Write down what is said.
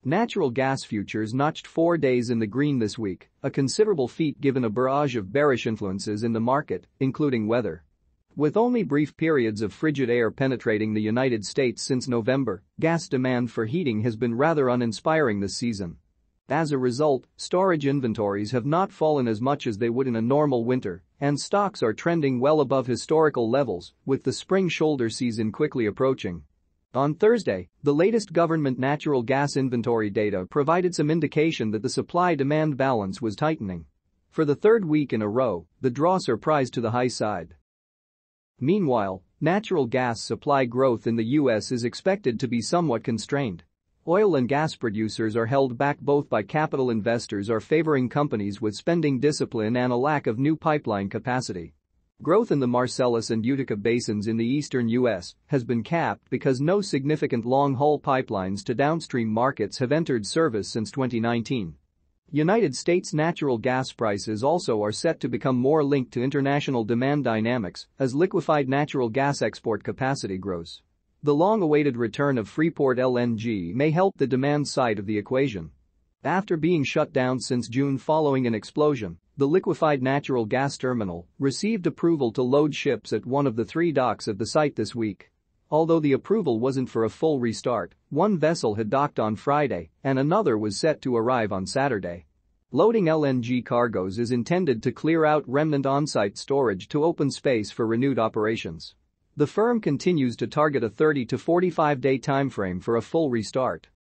Natural gas futures notched 4 days in the green this week, a considerable feat given a barrage of bearish influences in the market, including weather. With only brief periods of frigid air penetrating the United States since November, gas demand for heating has been rather uninspiring this season. As a result, storage inventories have not fallen as much as they would in a normal winter, and stocks are trending well above historical levels, with the spring shoulder season quickly approaching. On Thursday, the latest government natural gas inventory data provided some indication that the supply-demand balance was tightening. For the third week in a row, the draw surprised to the high side. Meanwhile, natural gas supply growth in the U.S. is expected to be somewhat constrained. Oil and gas producers are held back both by capital investors are favoring companies with spending discipline and a lack of new pipeline capacity. Growth in the Marcellus and Utica basins in the eastern U.S. has been capped because no significant long-haul pipelines to downstream markets have entered service since 2019. United States natural gas prices also are set to become more linked to international demand dynamics as liquefied natural gas export capacity grows. The long-awaited return of Freeport LNG may help the demand side of the equation. After being shut down since June following an explosion, the liquefied natural gas terminal received approval to load ships at one of the 3 docks at the site this week. Although the approval wasn't for a full restart, one vessel had docked on Friday and another was set to arrive on Saturday. Loading LNG cargoes is intended to clear out remnant on-site storage to open space for renewed operations. The firm continues to target a 30 to 45-day timeframe for a full restart.